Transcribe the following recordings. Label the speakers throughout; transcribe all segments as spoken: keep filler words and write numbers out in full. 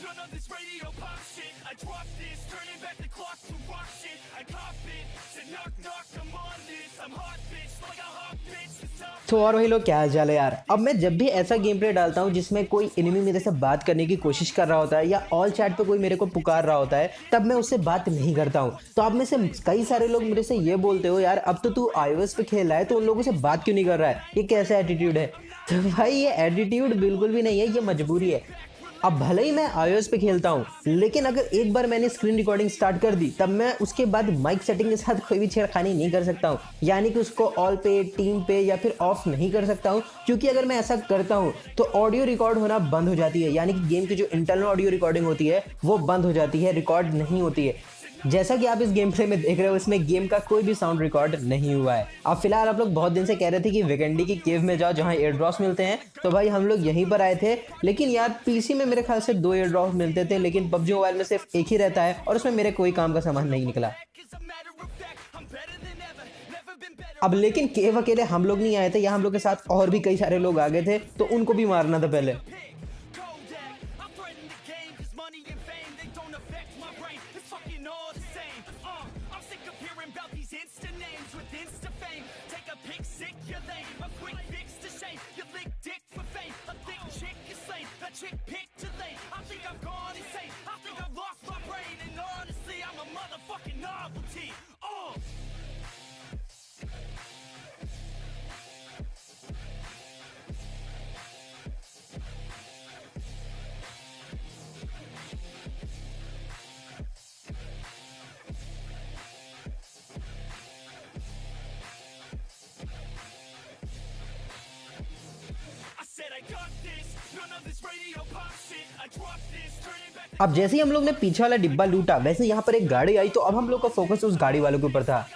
Speaker 1: none of this radio pop shit. I drop this, turning back the clock to rock shit. I cop it, said knock knock, I'm on this. I'm hot bitch, like a hot bitch.
Speaker 2: तो और वही लोग क्या हाल चाल है यार। अब मैं जब भी ऐसा गेम प्ले डालता हूँ जिसमें कोई एनिमी मेरे से बात करने की कोशिश कर रहा होता है या ऑल चैट पे कोई मेरे को पुकार रहा होता है, तब मैं उससे बात नहीं करता हूँ। तो अब में से कई सारे लोग मेरे से ये बोलते हो यार अब तो तू आईओएस पे खेल रहा है तो उन लोगों से बात क्यों नहीं कर रहा है, ये कैसा एटीट्यूड है। तो भाई ये एटीट्यूड बिल्कुल भी नहीं है, ये मजबूरी है। अब भले ही मैं आईओएस पे खेलता हूँ, लेकिन अगर एक बार मैंने स्क्रीन रिकॉर्डिंग स्टार्ट कर दी तब मैं उसके बाद माइक सेटिंग के साथ कोई भी छेड़खानी नहीं कर सकता हूँ, यानी कि उसको ऑल पे, टीम पे या फिर ऑफ नहीं कर सकता हूँ, क्योंकि अगर मैं ऐसा करता हूँ तो ऑडियो रिकॉर्ड होना बंद हो जाती है, यानी कि गेम की जो इंटरनल ऑडियो रिकॉर्डिंग होती है वो बंद हो जाती है, रिकॉर्ड नहीं होती है। जैसा कि आप इस गेम प्ले में देख रहे हो, इसमें गेम का कोई भी साउंड रिकॉर्ड नहीं हुआ है। अब फिलहाल आप लोग बहुत दिन से कह रहे थे कि विकेंडी की केव में जाओ जहां एयर ड्रॉप्स मिलते हैं, तो भाई हम लोग यहीं पर आए थे। लेकिन यार पीसी में मेरे ख्याल से दो एयर ड्रॉप मिलते थे, लेकिन पबजी मोबाइल में सिर्फ एक ही रहता है और उसमें मेरे कोई काम का सामान नहीं निकला। अब लेकिन केव अकेले हम लोग नहीं आए थे, यहाँ हम लोग के साथ और भी कई सारे लोग आ गए थे, तो उनको भी मारना था पहले। अब जैसे ही हम लोग ने पीछे वाला डिब्बा लूटा, वैसे यहाँ पर एक गाड़ी आई, तो अब हम लोग का फोकस उस गाड़ी वालों के ऊपर था।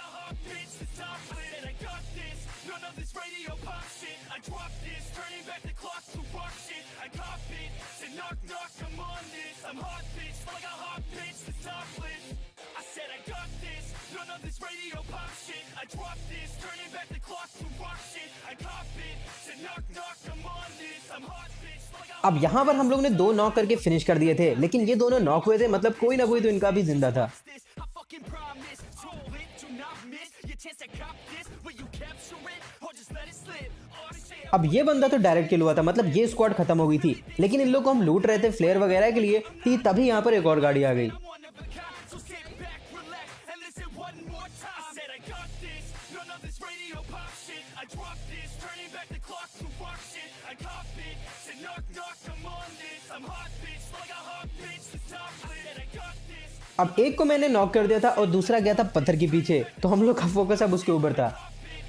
Speaker 2: अब यहाँ पर हम लोग ने दो नॉक करके फिनिश कर दिए थे, लेकिन ये दोनों नॉक हुए थे, मतलब कोई ना कोई तो इनका भी जिंदा था। अब ये बंदा तो डायरेक्ट किल हुआ था, मतलब ये स्क्वाड खत्म हो गई थी, लेकिन इन लोग को हम लूट रहे थे फ्लेयर वगैरह के लिए, थी तभी यहाँ पर एक और गाड़ी आ गई। अब एक को मैंने नॉक कर दिया था और दूसरा गया था पत्थर के पीछे, तो हम लोग का फोकस अब उसके ऊपर था।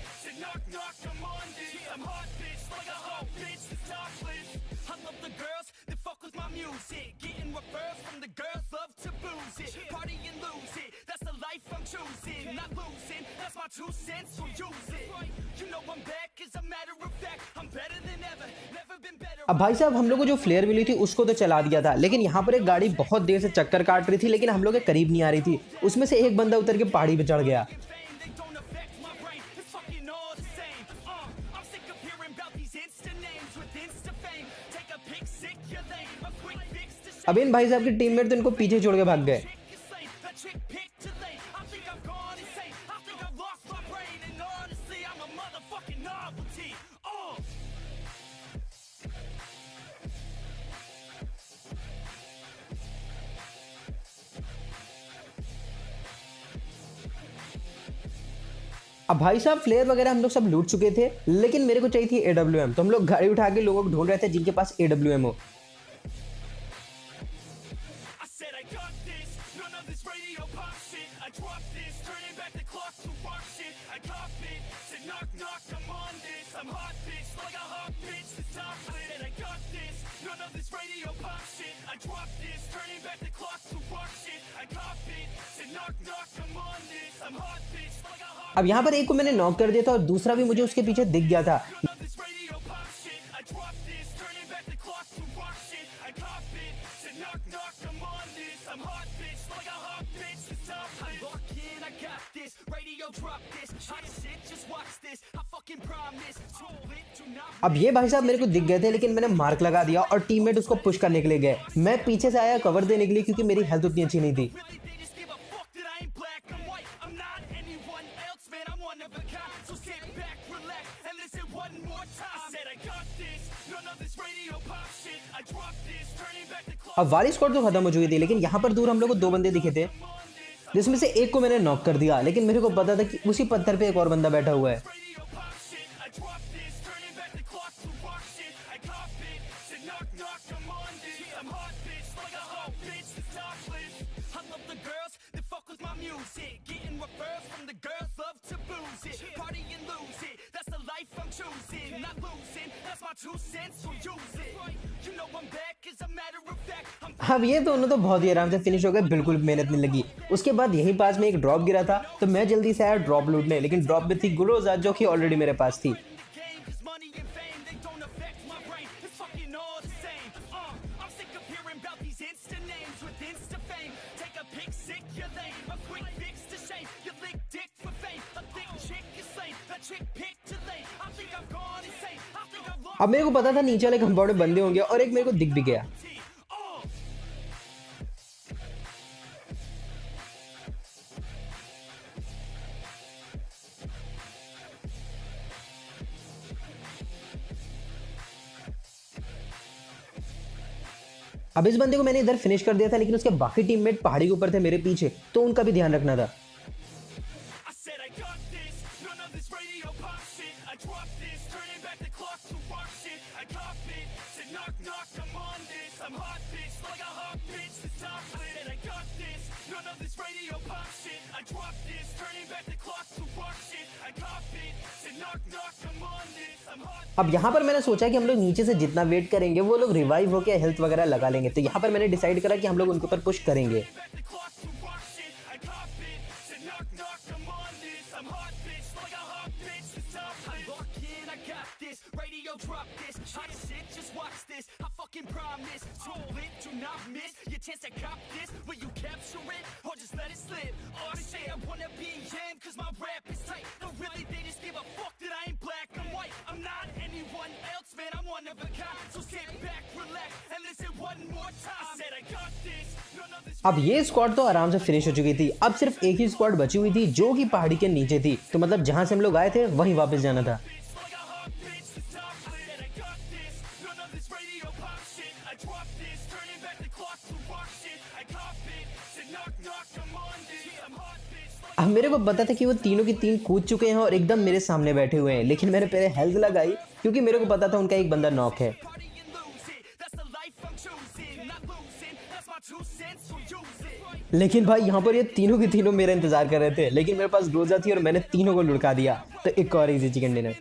Speaker 2: अब भाई साहब हम लोग को जो फ्लेयर मिली थी उसको तो चला दिया था, लेकिन यहाँ पर एक गाड़ी बहुत देर से चक्कर काट रही थी, लेकिन हम लोग के करीब नहीं आ रही थी। उसमें से एक बंदा उतर के पहाड़ी पे चढ़ गया। अब इन भाई साहब के टीममेट तो इनको पीछे छोड़ के भाग गए। अब भाई साहब फ्लेयर वगैरह हम लोग सब लूट चुके थे, लेकिन मेरे को चाहिए थी एडब्ल्यूएम, तो हम लोग गाड़ी उठा के लोगों को ढूंढ रहे थे जिनके पास एडब्ल्यूएम हो। अब यहाँ पर एक को मैंने नॉक कर दिया था और दूसरा भी मुझे उसके पीछे दिख गया था। अब ये भाई साहब मेरे को दिख गए थे, लेकिन मैंने मार्क लगा दिया और टीममेट उसको पुश करने के लिए गए। मैं पीछे से आया कवर देने के लिए क्योंकि मेरी हेल्थ उतनी अच्छी नहीं थी। अब वाली स्क्वाड तो खत्म हो चुकी थी, लेकिन यहाँ पर दूर हम लोग को दो बंदे दिखे थे, जिसमें से एक को मैंने नॉक कर दिया। लेकिन मेरे को पता था कि उसी पत्थर पे एक और बंदा बैठा हुआ है। अब ये दोनों तो बहुत ही आराम से फिनिश हो गए, बिल्कुल मेहनत नहीं लगी। उसके बाद यहीं पास में एक ड्रॉप गिरा था, तो मैं जल्दी से आया ड्रॉप लूटने, लेकिन ड्रॉप में थी ग्रोजा जो कि ऑलरेडी मेरे पास थी। अब मेरे को पता था नीचे वाले कंपाउंड में बंदे होंगे और एक मेरे को दिख भी गया। अब इस बंदे को मैंने इधर फिनिश कर दिया था, लेकिन उसके बाकी टीममेट पहाड़ी के ऊपर थे मेरे पीछे, तो उनका भी ध्यान रखना था। अब यहाँ पर मैंने सोचा कि हम लोग नीचे से जितना वेट करेंगे वो लोग रिवाइव होकर हेल्थ वगैरह लगा लेंगे, तो यहाँ पर मैंने डिसाइड करा कि हम लोग उनके ऊपर पुश करेंगे। अब ये स्क्वाड तो आराम से फिनिश हो चुकी थी। अब सिर्फ एक ही स्क्वाड बची हुई थी जो कि पहाड़ी के नीचे थी, तो मतलब जहां से हम लोग आए थे वहीं वापस जाना था। अब मेरे को पता था कि वो तीनों की तीन कूद चुके हैं और एकदम मेरे सामने बैठे हुए हैं, लेकिन मैंने पहले हेल्थ लगाई क्योंकि मेरे को पता था उनका एक बंदा नॉक है। लेकिन भाई यहाँ पर ये तीनों की तीनों मेरा इंतजार कर रहे थे, लेकिन मेरे पास ग्रोजा थी और मैंने तीनों को लुढ़का दिया, तो एक और इजी चिकन डिनर।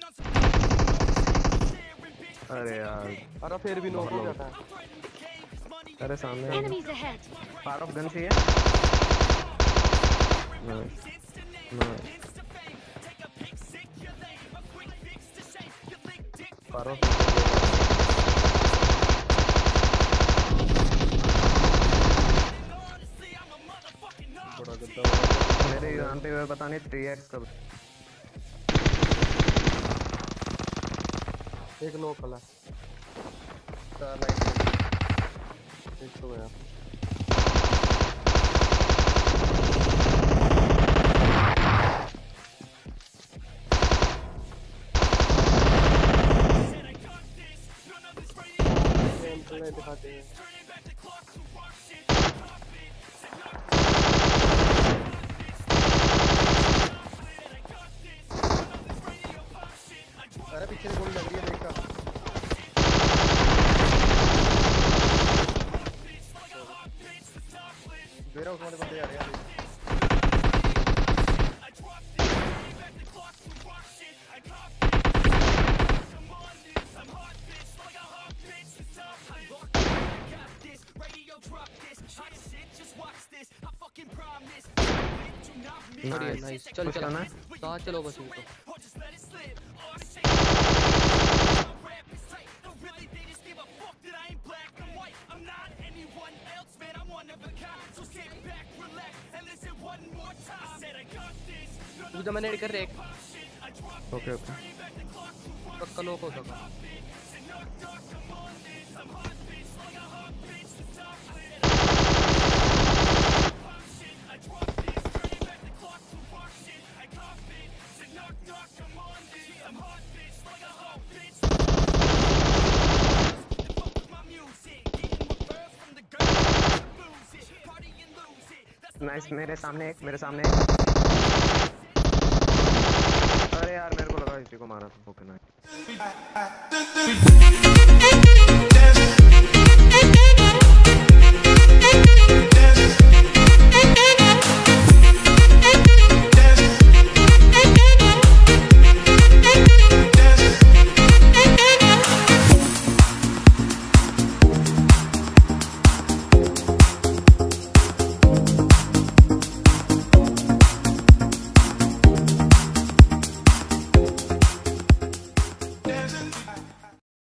Speaker 3: अरे यार,
Speaker 4: अरे फिर भी नॉक हो जाता है।
Speaker 3: अरे सामने फायर ऑफ गन चाहिए। नाइस नाइस फायर ऑफ थोड़ा गद्दा मेरे यहाँ पे पता नहीं थ्री एक्स कब
Speaker 4: एक नो खला
Speaker 3: लाइट
Speaker 4: एक तो गया। दिखाते हैं अरे पीछे से गोली लग रही है, देखा मेरा उसमें बंदे आ रहे हैं।
Speaker 5: नाइस चल चल साथ चलो बस इनको। तू तो मैंने कर रहे
Speaker 3: ओके ओके
Speaker 5: पक्का लोक हो सका।
Speaker 3: नाइस, मेरे सामने एक, मेरे सामने एक। अरे यार मेरे को लगा इसी को मारा था। Okay nice.